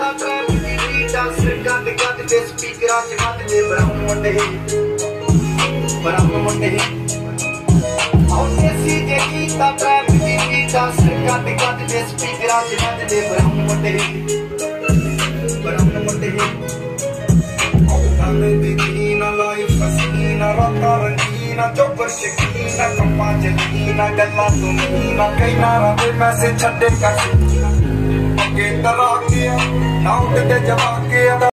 ਕੀਤਾ ਟ੍ਰੈਪ ਦੀ ਬੀਟਾਂ ਸਿਰ ਗੱਦ ਗੱਦ ਦੇ ਸਪੀਕਰਾਂ ਚ ਵੱਜਦੇ ਬਰਾਉਨ ਮੁੰਡੇ ਆਉਂਦੇ ਸੀ ਜੇ ਕੀਤਾ ਟ੍ਰੈਪ ਦੀ ਬੀਟਾਂ ਸਿਰ ਗੱਦ ਗੱਦ ਦੇ ਸਪੀਕਰਾਂ ਚ ਵੱਜਦੇ ਬਰਾਉਨ ਮੁੰਡੇ ਆਉਂਦੇ ਦੀ ਜੀਨਾ ਲਾਈਫ ਹਸੀਨਾ ਰਾਤਾਂ ਰੰਗੀਨਾ ਚੋਬਰ ਸ਼ਕੀਨਾ ਕੰਮਾਂ ਚ ਲੀਨਾ ਗੱਲਾਂ ਤੋਂ ਨੀਨਾ ਕਈ ਨਾਰਾਂ ਦੇ ਪੈਸੇ ਛੱਡੇ ਕੱਟ ਅੱਗੇ ਤਰਾ ਕੇ ਨਾ ਉੱਠਦੇ ਜਵਾ ਕੇ